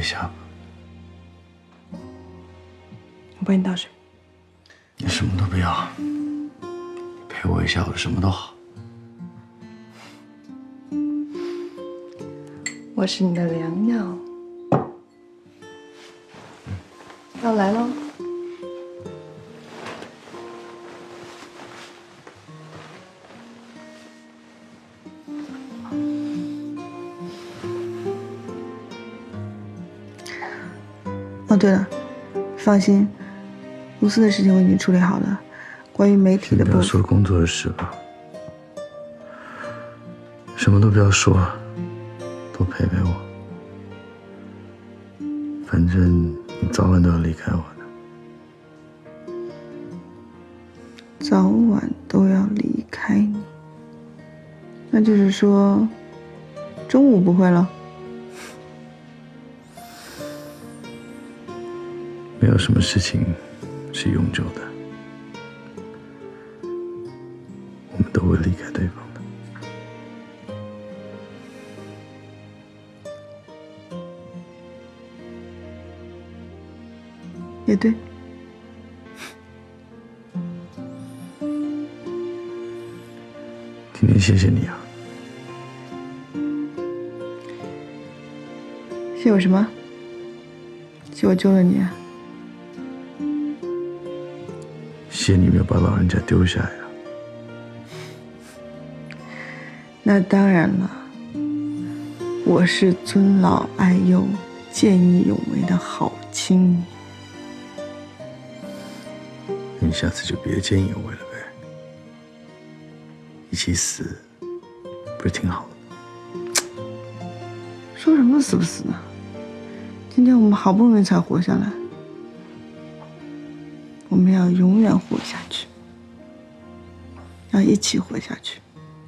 一下吧。 我帮你倒水。 你什么都不要，陪我一下，我什么都好。 我是你的良药，要来喽。 哦，对了，放心，公司的事情我已经处理好了。关于媒体的部分， 不要说工作的事了，什么都不要说，多陪陪我。反正你早晚都要离开我的。 早晚都要离开你，那就是说，中午不会了。 没有什么事情是永久的，我们都会离开对方的。 也对。 今天谢谢你啊！ 谢我什么？谢我救了你啊！ 谢你没有把老人家丢下呀！ 那当然了，我是尊老爱幼、见义勇为的好青年。 你下次就别见义勇为了呗，一起死，不是挺好的？ 说什么死不死呢？今天我们好不容易才活下来。 我们要永远活下去，要一起活下去。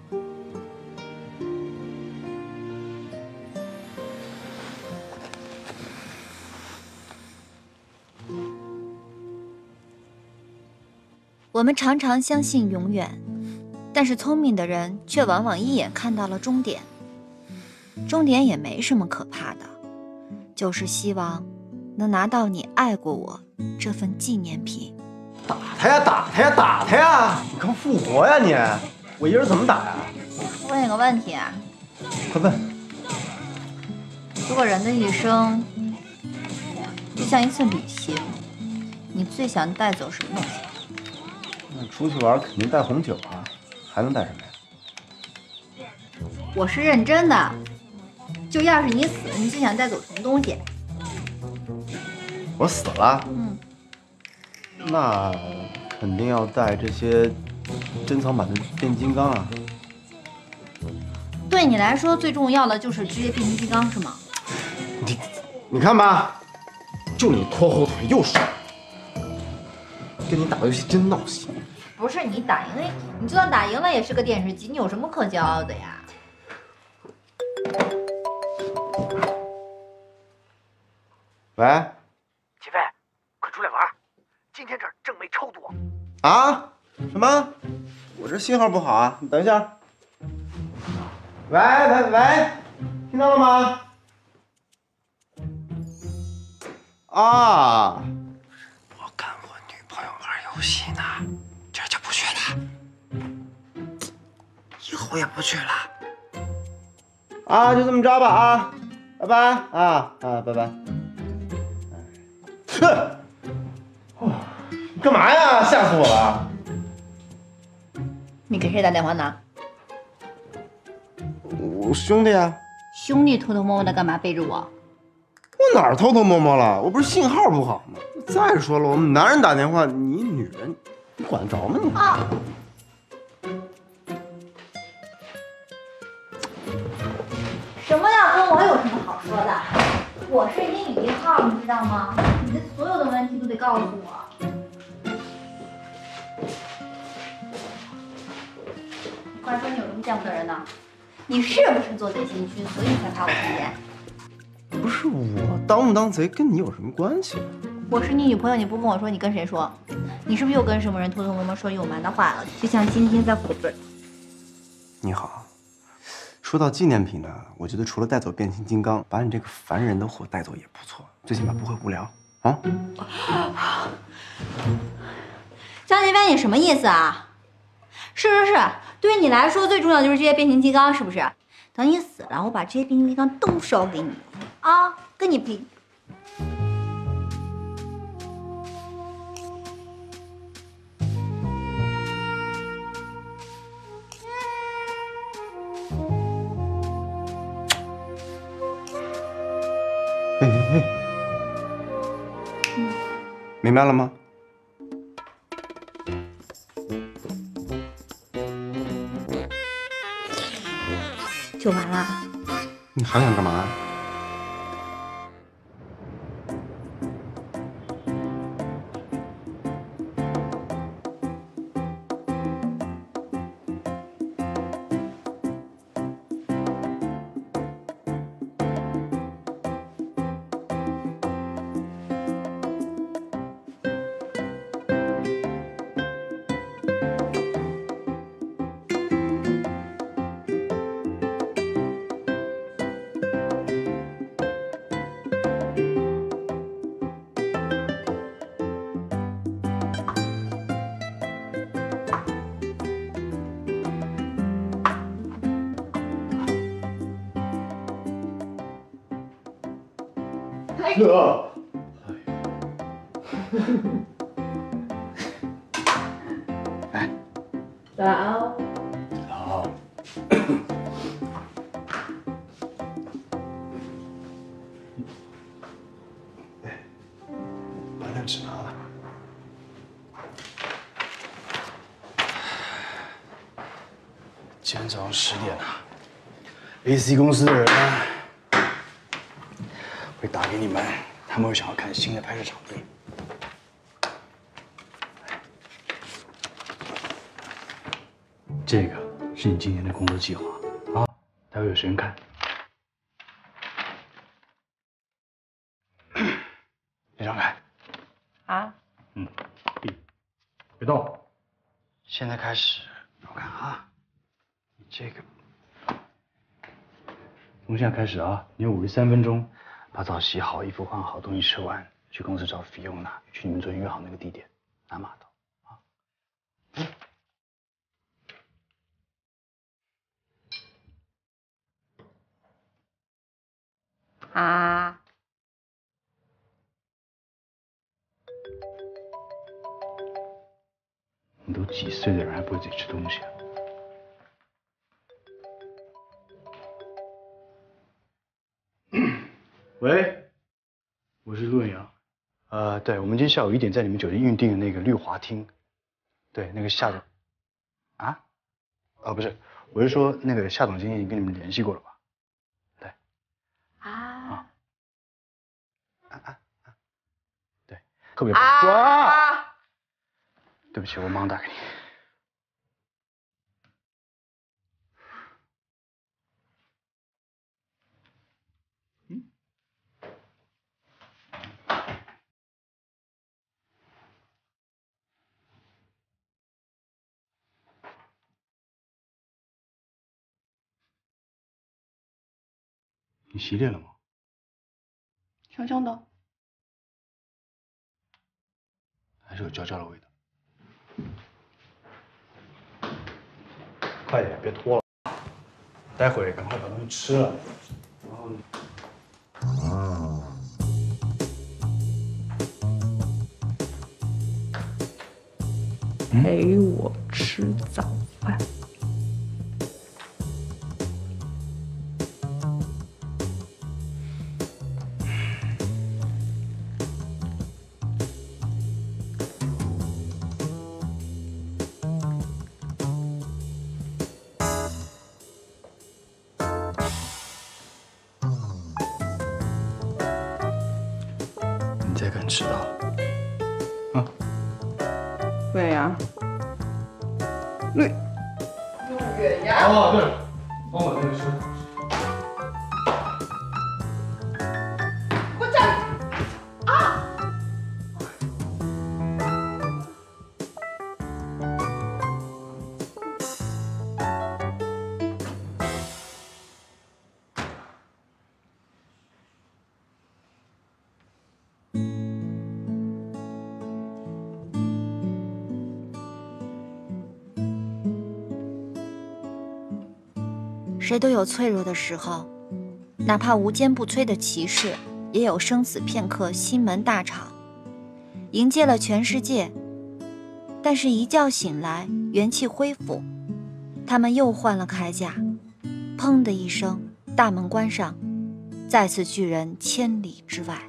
我们常常相信永远，但是聪明的人却往往一眼看到了终点。终点也没什么可怕的，就是希望能拿到你爱过我这份纪念品。 打他呀，打他呀，打他呀！你看复活呀你！我一人怎么打呀？ 问你个问题啊， 快问！ 如果人的一生就像一次旅行，你最想带走什么东西？ 那出去玩肯定带红酒啊，还能带什么呀？ 我是认真的，就要是你死了，你最想带走什么东西？ 我死了？ 嗯。 那肯定要带这些珍藏版的变形金刚啊！ 对你来说最重要的就是这些变形金刚是吗？ 你看吧，就你拖后腿又帅，跟你打游戏真闹心。 不是你打赢了，你就算打赢了也是个电视机，你有什么可骄傲的呀？ 喂， 齐飞，快出来玩！今天这儿正妹超多啊？什么？我这信号不好啊，你等一下。喂，听到了吗？啊！ 我跟我女朋友玩游戏呢，这就不去了，以后也不去了。 啊，就这么着吧啊，拜拜啊，拜拜。哼！你干嘛呀？吓死我了！ 你给谁打电话呢？ 我兄弟啊。 兄弟偷偷摸摸的干嘛背着我？ 我哪儿偷偷摸摸了？我不是信号不好吗？再说了，我们男人打电话，你女人，你管得着吗你？ 啊！什么要跟我有什么好说的？我是英语1号，你知道吗？你的所有的问题都得告诉我。快说，你有什么见不得人的？你是不是做贼心虚，所以才怕我听见？ 不是我当不当贼跟你有什么关系？ 我是你女朋友，你不跟我说，你跟谁说？你是不是又跟什么人偷偷摸摸说有瞒的话了？就像今天在火堆。 你好，说说到纪念品呢，我觉得除了带走变形金刚，把你这个烦人的货带走也不错，最起码不会无聊啊。 张杰飞，你什么意思啊？是，对于你来说最重要就是这些变形金刚，是不是？等你死了，我把这些变形金刚都烧给你啊，跟你拼！ 明白了吗？ 就完了。 你还想干嘛？ 哥， 哎， 早。 好。把那纸拿了。今天早上10点啊 ，AC 公司的人呢会打给你们，他们会想要看新的拍摄场地。这个是你今年的工作计划啊，待会有时间看。别张开。 啊？ 别动。现在开始，我看啊，你这个，从现在开始啊，你有53分钟，把澡洗好，衣服换好，东西吃完，去公司找菲欧娜，去你们昨天约好那个地点，拿码头啊。 啊？ 你都几岁的人还不会自己吃东西啊？喂，我是陆阳。对，我们今天下午1点在你们酒店预定的那个绿华厅，对，那个夏总。啊？不是，我是说那个夏总监已经跟你们联系过了吧？对。 啊？ 对，特别棒。抓！对不起，我忙打给你。你洗脸了吗？ 香香的， 还是有焦焦的味道。快点，别拖了。待会赶快把东西吃了，然后。 陪我吃早饭。 你再敢迟到，啊？ 对呀，陆远洋。 哦，对了，帮我那个收拾。 给我站！啊！ 谁都有脆弱的时候，哪怕无坚不摧的骑士，也有生死片刻心门大敞，迎接了全世界。但是一觉醒来，元气恢复，他们又换了铠甲，砰的一声，大门关上，再次拒人千里之外。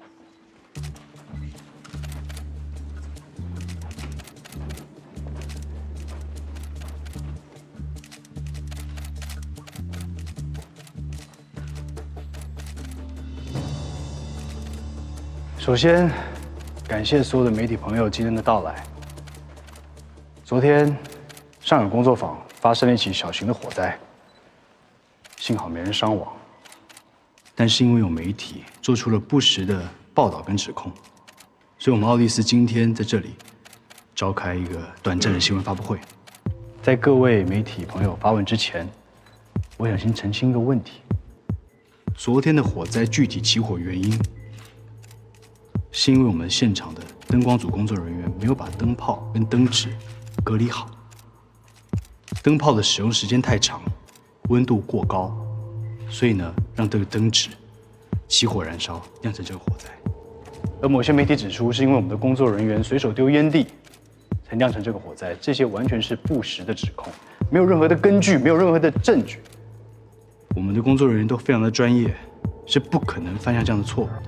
首先，感谢所有的媒体朋友今天的到来。昨天，上海工作坊发生了一起小型的火灾，幸好没人伤亡。但是因为有媒体做出了不实的报道跟指控，所以我们奥丽丝今天在这里召开一个短暂的新闻发布会。在各位媒体朋友发问之前，我想先澄清一个问题：昨天的火灾具体起火原因，是因为我们现场的灯光组工作人员没有把灯泡跟灯纸隔离好，灯泡的使用时间太长，温度过高，所以呢，让这个灯纸起火燃烧，酿成这个火灾。而某些媒体指出，是因为我们的工作人员随手丢烟蒂，才酿成这个火灾。这些完全是不实的指控，没有任何的根据，没有任何的证据。我们的工作人员都非常的专业，是不可能犯下这样的错误的。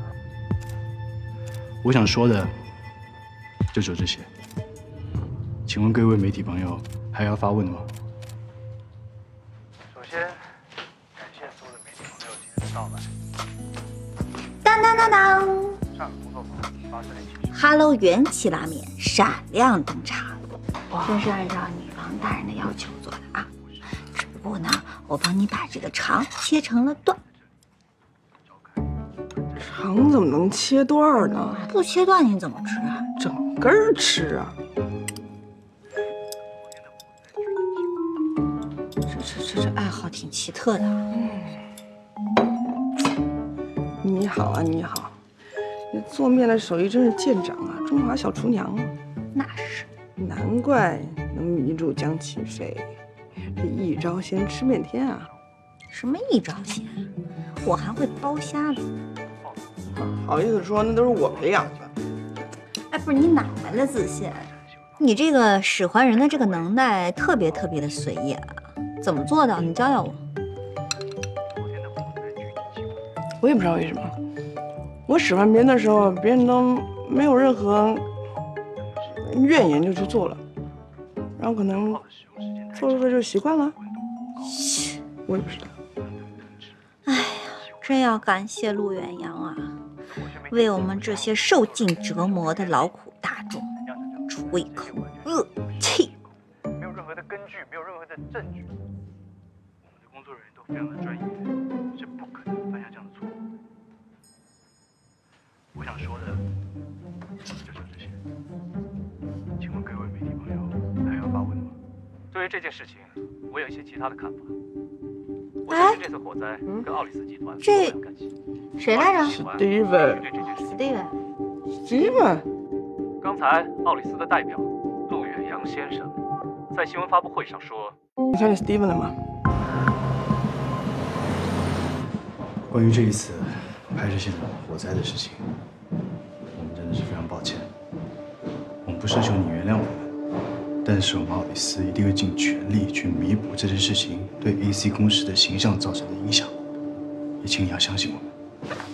我想说的就只有这些。请问各位媒体朋友还要发问的吗？首先，感谢所有的媒体朋友今天的到来。 当当当当！ 上海工作坊发生了一起。 Hello 元气拉面闪亮登场，这是按照女王大人的要求做的啊。只不过呢，我帮你把这个肠切成了段。 肠怎么能切段呢？ 不切段你怎么吃啊？ 整根儿吃啊！ 这爱好挺奇特的。 你好啊，你好，你做面的手艺真是见长啊，中华小厨娘啊！ 那是， 难怪能迷住江启飞，这一招鲜吃遍天啊！ 什么一招鲜？我还会包虾子。 好意思说，那都是我培养的。 哎，不是你哪来的自信？你这个使唤人的这个能耐特别的随意啊！怎么做到？你教教我。 我也不知道为什么，我使唤别人的时候，别人都没有任何怨言就去做了，然后可能做着就习惯了。我也不知道。 哎呀，真要感谢陆远洋啊，为我们这些受尽折磨的劳苦大众出一口恶气。 没有任何的根据，没有任何的证据。我们的工作人员都非常的专业，是不可能犯下这样的错误。我想说的就只有这些。请问各位媒体朋友还要发问吗？ 对于这件事情，我有一些其他的看法。我哎相信这次火灾跟奥里斯集团这有关系。 谁来着 ？Steven。 对这件事情， Steven。 刚才奥里斯的代表陆远洋先生在新闻发布会上说， 你看见 Steven 了吗？ 关于这一次拍摄现场火灾的事情，我们真的是非常抱歉。我们不奢求你原谅我们，但是我们奥里斯一定会尽全力去弥补这件事情对 AC 公司的形象造成的影响。也请你要相信我们。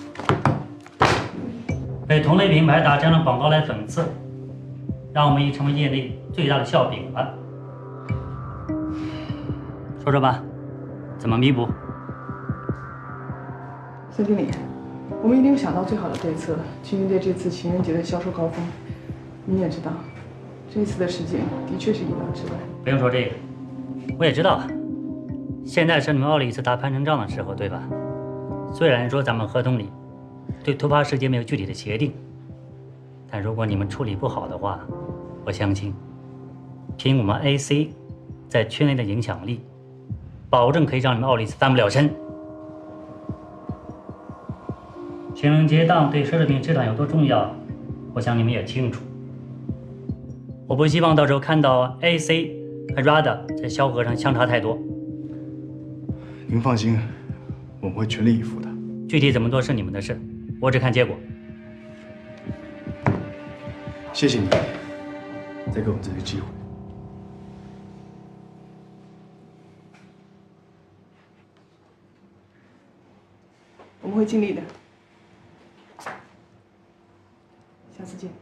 被同类品牌打这样的广告来讽刺，让我们已成为业内最大的笑柄了。说说吧，怎么弥补？ 孙经理，我们一定有想到最好的对策，去应对这次情人节的销售高峰。你也知道，这次的事件的确是意料之外。 不用说这个，我也知道，现在是你们奥里斯打盘成账的时候，对吧？虽然说咱们合同里对突发事件没有具体的协定，但如果你们处理不好的话，我相信，凭我们 AC 在圈内的影响力，保证可以让你们奥里斯翻不了身。情人节档对奢侈品市场有多重要，我想你们也清楚。我不希望到时候看到 AC 和 Rada 在销荷上相差太多。 您放心，我们会全力以赴的。 具体怎么做是你们的事，我只看结果。 谢谢你，再给我们这个机会。 我们会尽力的。下次见。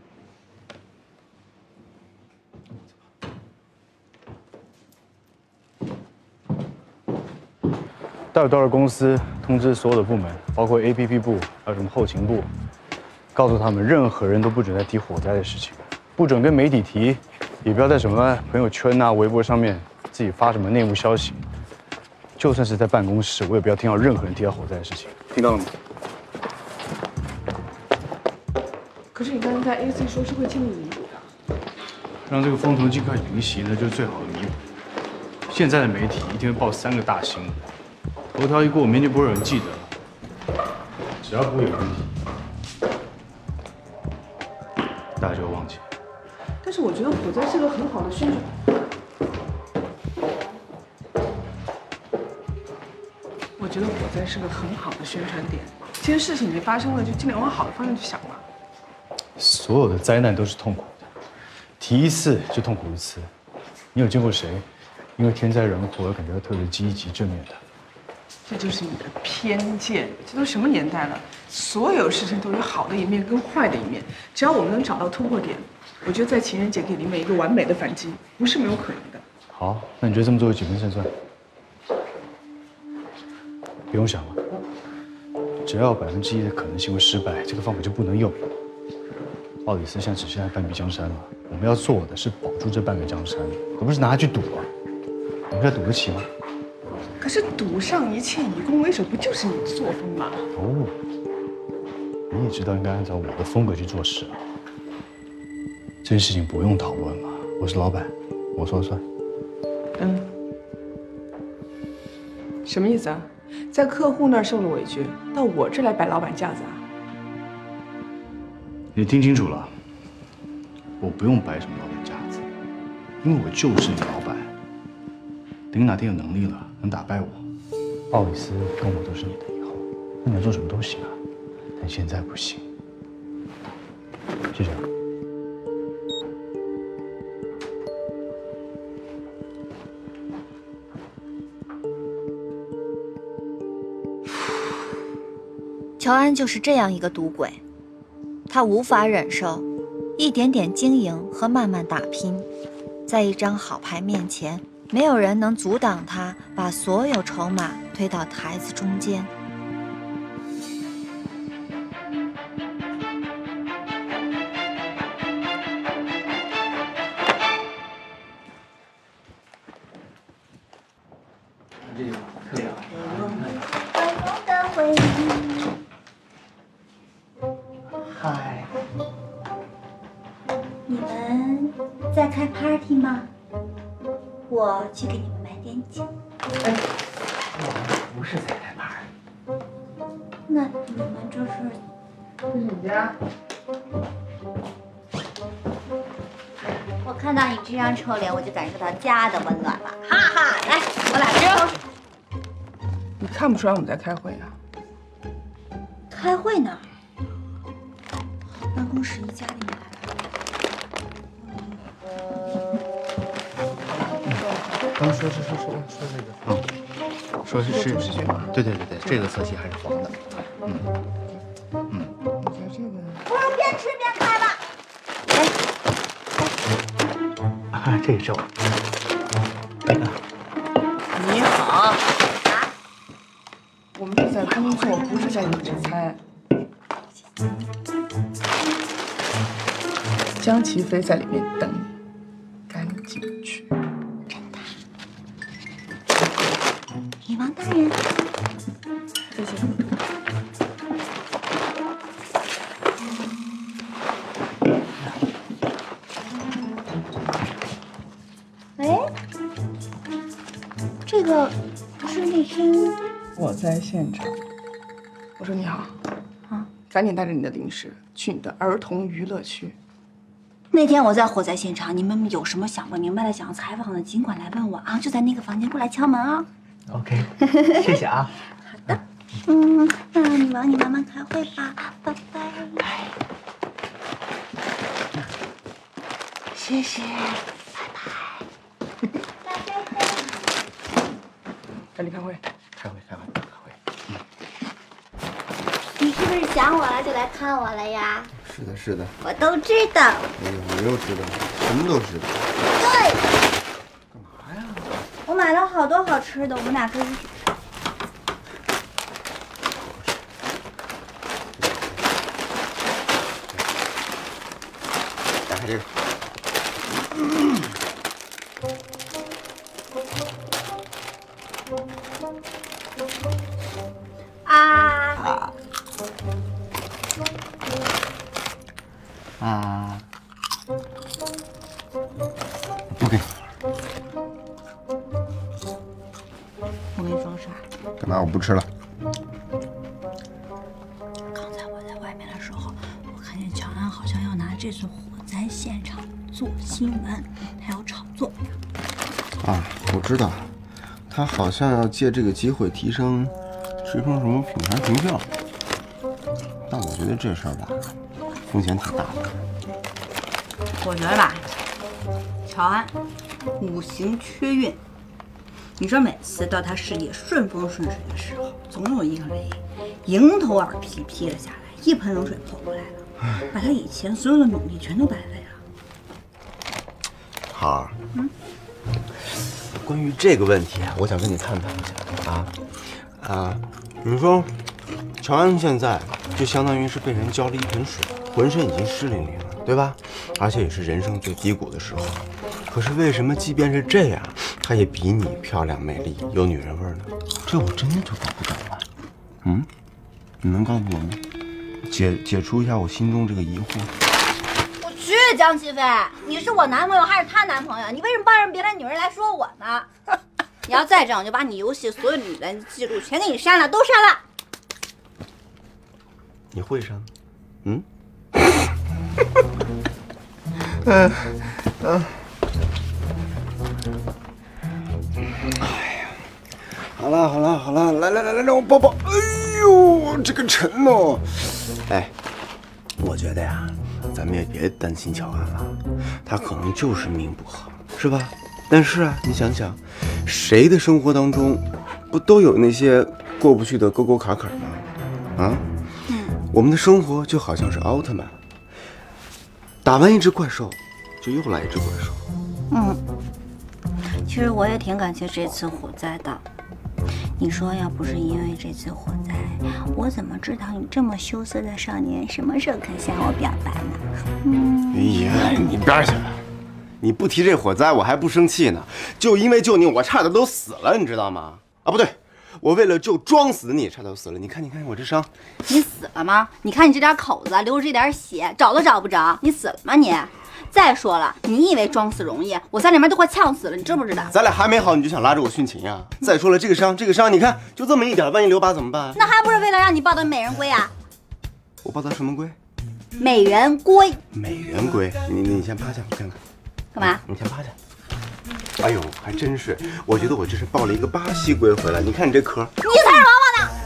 待会到了公司，通知所有的部门，包括 APP 部，还有什么后勤部，告诉他们，任何人都不准再提火灾的事情，不准跟媒体提，也不要在什么朋友圈啊、微博上面自己发什么内幕消息。就算是在办公室，我也不要听到任何人提到火灾的事情，听到了吗？ 可是你刚才在 AC 说是会尽力弥补的。 让这个风头尽快平息，那就是最好的弥补。现在的媒体一天会报3个大新闻，头条一过，明天不会有人记得了。只要不会有问题，大家就会忘记。 但是我觉得火灾是个很好的宣传。我觉得火灾是个很好的宣传点。既然事情已经发生了，就尽量往好的方向去想嘛。 所有的灾难都是痛苦的，提一次就痛苦一次。你有见过谁因为天灾人祸而感觉到特别积极正面的？ 这就是你的偏见。这都什么年代了，所有事情都有好的一面跟坏的一面。只要我们能找到突破点，我觉得在情人节给你们一个完美的反击，不是没有可能的。 好，那你觉得这么做有几分胜算？不用想了，只要有1%的可能性会失败，这个方法就不能用。奥里斯现在只剩下半壁江山了，我们要做的是保住这半个江山，而不是拿它去赌啊！我们现在赌得起吗？ 可是赌上一切以攻为守，不就是你的作风吗？ 哦，你也知道应该按照我的风格去做事啊。这件事情不用讨论嘛，我是老板，我说了算。 什么意思啊？在客户那儿受了委屈，到我这来摆老板架子啊？ 你听清楚了，我不用摆什么老板架子，因为我就是你老板。等你哪天有能力了，能打败我，奥里斯跟我都是你的以后，那你要做什么都行啊。但现在不行。谢谢。 乔安就是这样一个赌鬼，他无法忍受一点点经营和慢慢打拼，在一张好牌面前，没有人能阻挡他把所有筹码推到台子中间。 嗨，你们在开 party 吗？我去给你们买点酒。 哎，我们不是在开 party。 那你们这是？ 这是你家？ 我看到你这张臭脸，我就感受到家的温暖了。哈哈，来，我俩收拾。 你看不出来我们在开会啊？ 开会呢？办公室一家里面来刚说这个，说是对，这个色系还是黄的， 我觉得这个， 不如边吃边开吧。 啊，这也是我。 你好。我们是在工作，不是在野餐。江齐飞在里面等你，赶紧去。 真的。女王大人。 谢谢。 喂，这个不是那天我在现场。我说你好， 啊， 赶紧带着你的零食去你的儿童娱乐区。 那天我在火灾现场，你们有什么想不明白的、想要采访的，尽管来问我啊，就在那个房间过来敲门啊。 OK， 谢谢啊。 好的，你忙你慢慢开会吧，拜拜。谢谢，拜拜。 赶紧开会。 开会。 你是不是想我了就来看我了呀？ 是的。 我都知道。 我又知道，什么都知道。 对。 干嘛呀？ 我买了好多好吃的，我们俩可以一起吃。 打开这个。不给。 我跟你说个事儿。 干嘛？我不吃了。 刚才我在外面的时候，我看见乔安好像要拿这次火灾现场做新闻，他要炒作。 啊，我知道，他好像要借这个机会提升什么品牌形象。但我觉得这事儿吧，风险挺大的。 我觉得吧，乔安五行缺运。你说每次到他事业顺风顺水的时候，总有一个雷迎头而劈劈了下来，一盆冷水泼过来了，把他以前所有的努力全都白费了。 好儿，关于这个问题啊，我想跟你探讨一下啊。你说，乔安现在就相当于是被人浇了一盆水，浑身已经湿淋淋了，对吧？而且也是人生最低谷的时候。可是为什么即便是这样，她也比你漂亮、美丽、有女人味呢？这我真的就搞不懂了。你能告诉我吗？解除一下我心中这个疑惑。 我去，江齐飞，你是我男朋友还是他男朋友？你为什么抱着别的女人来说我呢？你要再这样，我就把你游戏所有女人的记录全给你删了，都删了。 你会删？哎呀，好了，来，让我抱抱。哎呦，这个沉哦。哎，我觉得呀，咱们也别担心乔安了，他可能就是命不好，是吧？但是啊，你想想，谁的生活当中不都有那些过不去的沟沟坎坎吗？我们的生活就好像是奥特曼，打完一只怪兽，就又来一只怪兽。 其实我也挺感谢这次火灾的。你说要不是因为这次火灾，我怎么知道你这么羞涩的少年什么时候肯向我表白呢？ 哎呀，你边儿去吧！你不提这火灾，我还不生气呢。就因为救你，我差点都死了，你知道吗？啊，不对，我为了救装死的你，差点都死了。你看我这伤。 你死了吗？你看你这点口子，流着这点血，找都找不着。你死了吗你？再说了，你以为装死容易？我在里面都快呛死了，你知不知道？ 咱俩还没好，你就想拉着我殉情呀？再说了，这个伤，你看就这么一点，万一留疤怎么办？ 那还不是为了让你抱得美人归啊？ 我抱的什么龟？ 美人归。 美人龟，你先趴下，我看看。 干嘛？ 你先趴下。哎呦，还真是，我觉得我这是抱了一个巴西龟回来。你看你这壳， 你才是王八呢！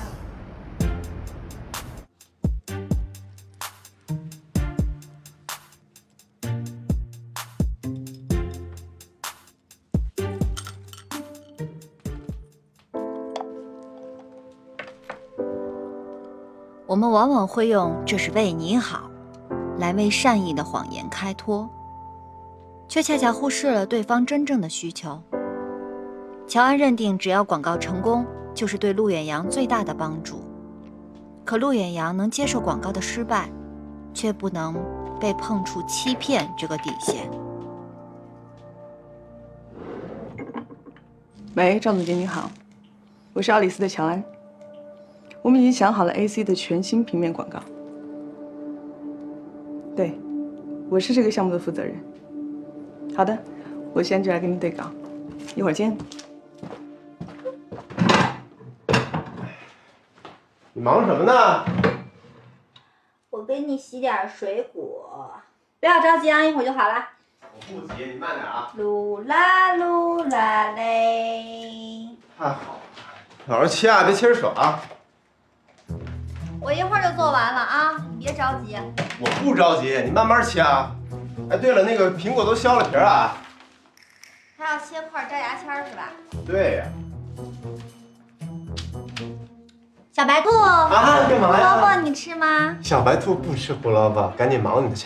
我们往往会用“这是为你好”来为善意的谎言开脱，却恰恰忽视了对方真正的需求。乔安认定只要广告成功，就是对陆远阳最大的帮助。可陆远阳能接受广告的失败，却不能被碰触欺骗这个底线。 喂，赵总监你好，我是奥里斯的乔安。我们已经想好了 AC 的全新平面广告。对，我是这个项目的负责人。好的，我现在就来跟你对稿，一会儿见。 你忙什么呢？ 我给你洗点水果，不要着急啊，一会儿就好了。 我不急，你慢点啊。 噜啦噜啦嘞。 太好了。 老实切啊，别切着手啊。 我一会儿就做完了啊，你别着急。 我不着急，你慢慢切啊。哎，对了，那个苹果都削了皮啊。 还要切块摘牙签是吧？ 对呀。 小白兔啊，干嘛呀？ 胡萝卜你吃吗？ 小白兔不吃胡萝卜，赶紧忙你的去。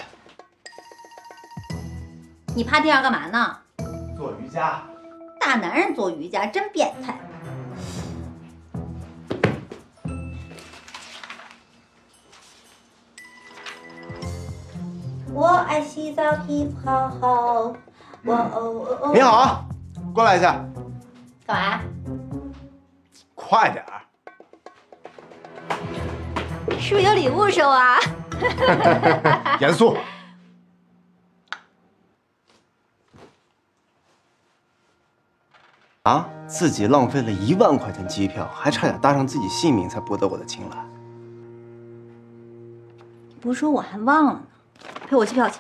你趴地上干嘛呢？ 做瑜伽。 大男人做瑜伽真变态。我爱洗澡，皮肤好好。我你好，过来一下。 干嘛？ 快点儿。 是不是有礼物收啊？ 严肃。啊！自己浪费了1万块钱机票，还差点搭上自己性命才博得我的青睐。 你不说我还忘了呢，赔我机票去。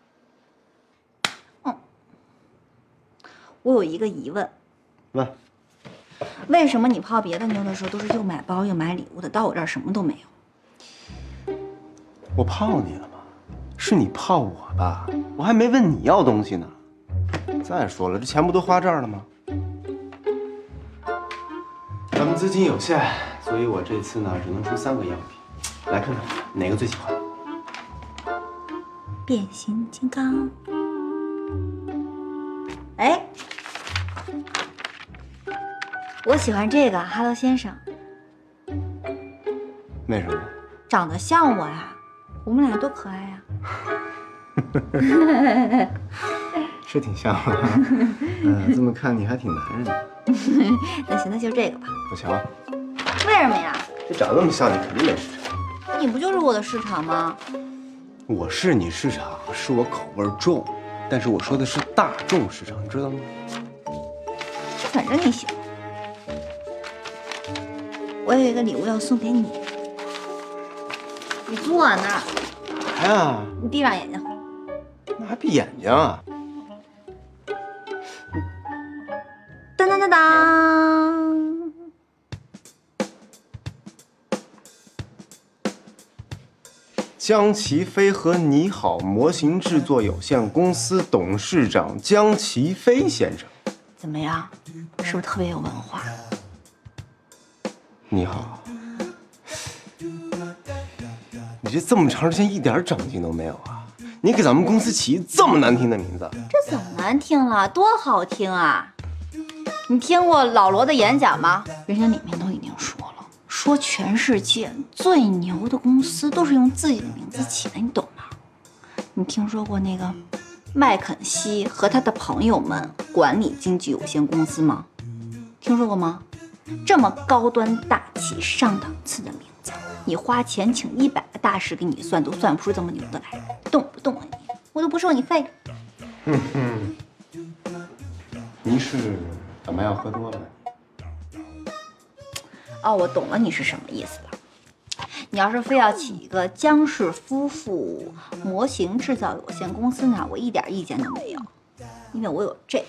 我有一个疑问。 问。 为什么你泡别的妞的时候都是又买包又买礼物的，到我这儿什么都没有？ 我泡你了吗？是你泡我吧？我还没问你要东西呢。再说了，这钱不都花这儿了吗？咱们资金有限，所以我这次呢只能出3个样品，来看看哪个最喜欢。 变形金刚。哎，我喜欢这个哈喽先生。 为什么？ 长得像我呀，我们俩多可爱呀。 是挺像的。这么看你还挺男人的。 那行，那就这个吧。 不行。 为什么呀？ 这长得那么像，你肯定没市场。 你不就是我的市场吗？ 我是你市场，是我口味重，但是我说的是大众市场，你知道吗？ 反正你行。我有一个礼物要送给你，你坐那儿。 干嘛呀？ 你闭上眼睛。 那还闭眼睛啊？ 当当当当！ 江齐飞和你好模型制作有限公司董事长江齐飞先生。 怎么样？是不是特别有文化？ 你好。你这么长时间一点长进都没有啊？你给咱们公司起这么难听的名字， 这怎么难听了？多好听啊！你听过老罗的演讲吗？人家里面都已经说了，说全世界最牛的公司都是用自己的名字起的，你懂吗？你听说过那个麦肯锡和他的朋友们管理经纪有限公司吗？听说过吗？这么高端大气上档次的名字，你花钱请100个大师给你算，都算不出这么牛的来，动不动啊你？我都不收你费。 你是怎么样喝多了？ 哦，我懂了，你是什么意思了。你要是非要起一个江氏夫妇模型制造有限公司呢，我一点意见都没有，因为我有这个。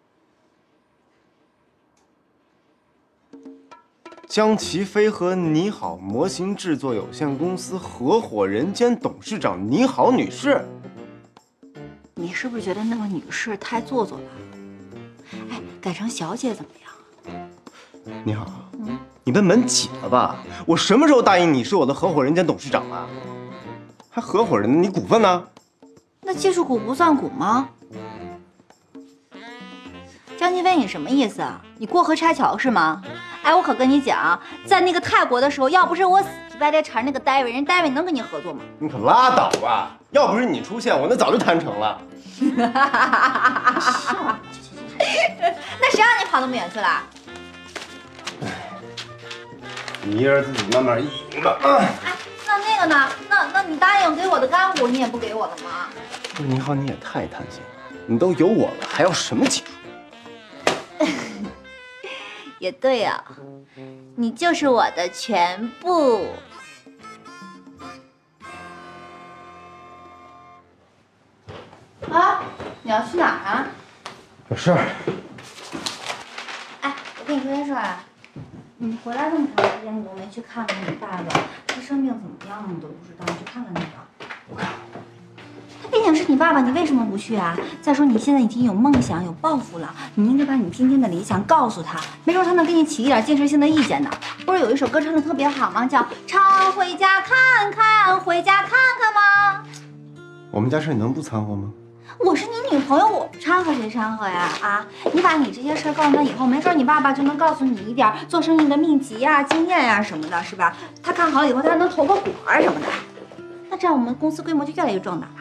江齐飞和你好模型制作有限公司合伙人兼董事长你好女士。 你是不是觉得那个女士太做作了？哎，改成小姐怎么样？ 你好，你被门挤了吧？我什么时候答应你是我的合伙人兼董事长了？还合伙人呢？你股份呢？ 那技术股不算股吗？张金飞，你什么意思啊？你过河拆桥是吗？哎，我可跟你讲，在那个泰国的时候，要不是我死皮赖脸缠那个戴维，人戴维能跟你合作吗？ 你可拉倒吧！要不是你出现，我那早就谈成了。 那谁让你跑那么远去了？ 你一人自己慢慢赢吧。 哎，那个呢？那你答应给我的干活，你也不给我了吗？ 你好，你也太贪心了，你都有我了，还要什么技术？ 也对呀，你就是我的全部。啊，你要去哪儿啊？ 有事儿。 哎，我跟你说件事啊。 你回来这么长时间，你都没去看看你爸爸，他生病怎么样了你都不知道，你去看看他吧。 我看。 他毕竟是你爸爸，你为什么不去啊？再说你现在已经有梦想、有抱负了，你应该把你今天的理想告诉他，没准他能给你起一点建设性的意见呢。不是有一首歌唱的特别好吗？叫“常回家看看，回家看看”吗？ 我们家事你能不掺和吗？ 我是你女朋友，我不掺和谁掺和呀？啊，你把你这些事告诉他以后，没准你爸爸就能告诉你一点做生意的秘籍呀、经验呀什么的，是吧？他看好了以后，他还能投个股啊什么的。那这样我们公司规模就越来越壮大了。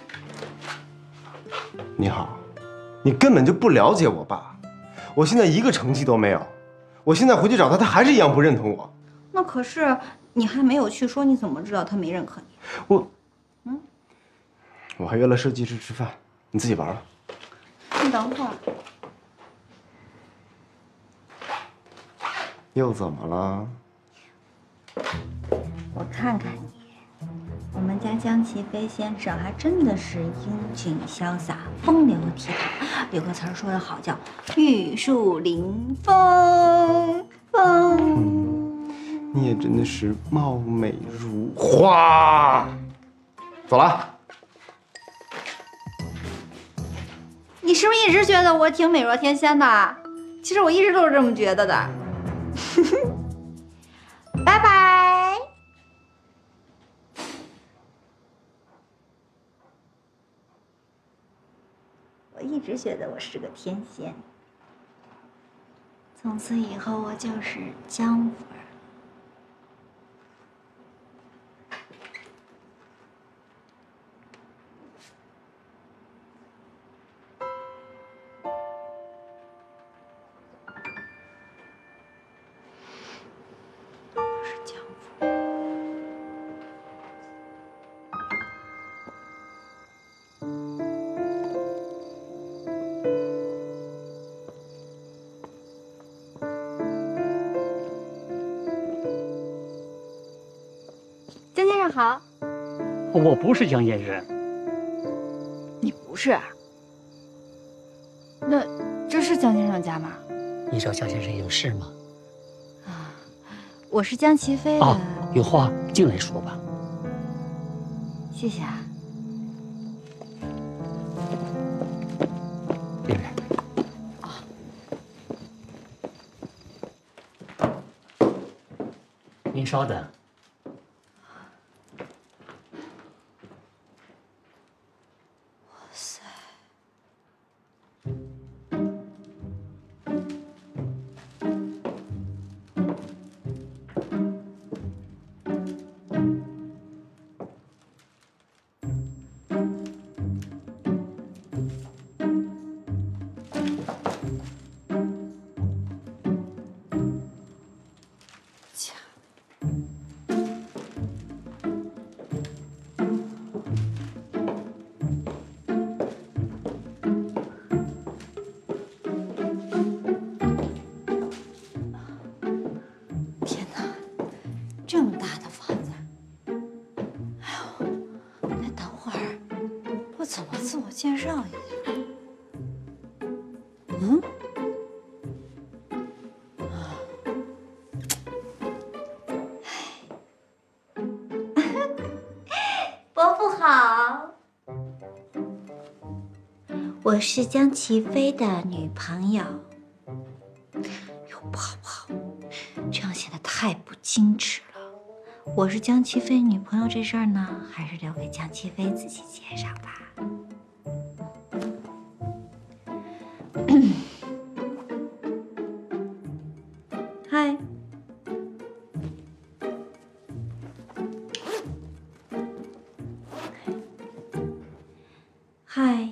你好，你根本就不了解我爸，我现在一个成绩都没有，我现在回去找他，他还是一样不认同我。 那可是你还没有去说，你怎么知道他没认可你？ 我还约了设计师吃饭，你自己玩吧。 你等会儿。 又怎么了？ 我看看你，我们家江齐飞先生还真的是英俊潇洒、风流倜傥。有个词儿说得好，叫玉树临风。 你也真的是貌美如花。走了。 你是不是一直觉得我挺美若天仙的？其实我一直都是这么觉得的。拜拜。我一直觉得我是个天仙，从此以后我就是江夫人。江先生好。 我不是江先生。 你不是？那这是江先生家吗？ 你找江先生有事吗？ 啊，我是江齐飞啊，有话进来说吧。 谢谢啊。 别来。 啊。 您稍等。 这么大的房子，哎呦，那等会儿我怎么自我介绍一下？嗯？伯父好，我是江齐飞的女朋友。哟，不好不好，这样显得太不矜持了。我是江齐飞女朋友这事儿呢，还是留给江齐飞自己介绍吧。嗨，嗨，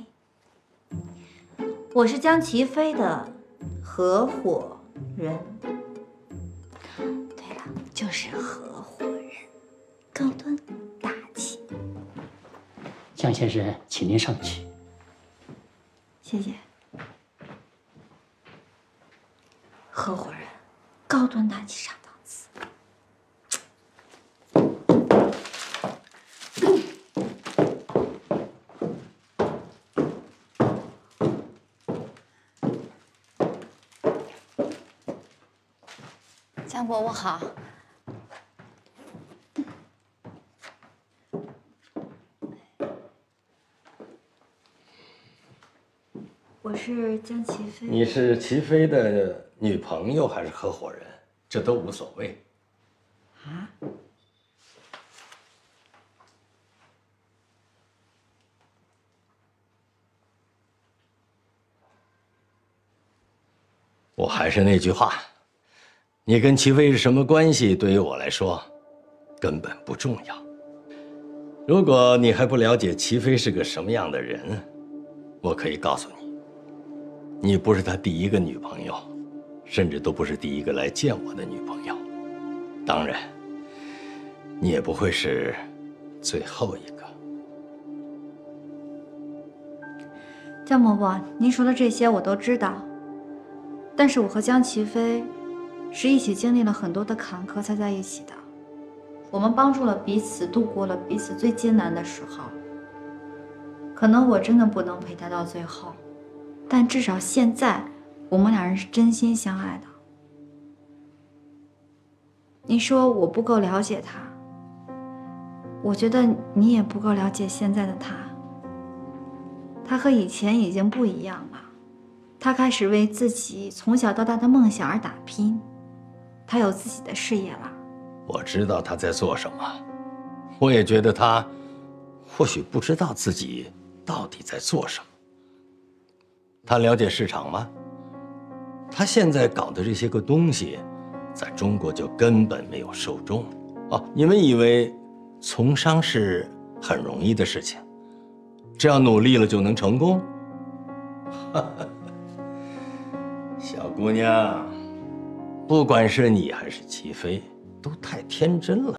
我是江齐飞的合伙人。对了，就是合伙人，高端大气。 江先生，请您上去。 谢谢。合伙人，高端大气上档次。 江江伯伯好。我是江齐飞。 你是齐飞的女朋友还是合伙人？这都无所谓。 啊？ 我还是那句话，你跟齐飞是什么关系，对于我来说根本不重要。如果你还不了解齐飞是个什么样的人，我可以告诉你，你不是他第一个女朋友，甚至都不是第一个来见我的女朋友。当然，你也不会是最后一个。 江伯伯，您说的这些我都知道。但是我和江齐飞是一起经历了很多的坎坷才在一起的，我们帮助了彼此，度过了彼此最艰难的时候。可能我真的不能陪他到最后，但至少现在我们两人是真心相爱的。你说我不够了解他，我觉得你也不够了解现在的他。他和以前已经不一样了。他开始为自己从小到大的梦想而打拼，他有自己的事业了。 我知道他在做什么，我也觉得他或许不知道自己到底在做什么。他了解市场吗？他现在搞的这些个东西，在中国就根本没有受众。哦，你们以为从商是很容易的事情，只要努力了就能成功？小姑娘，不管是你还是齐飞，都太天真了。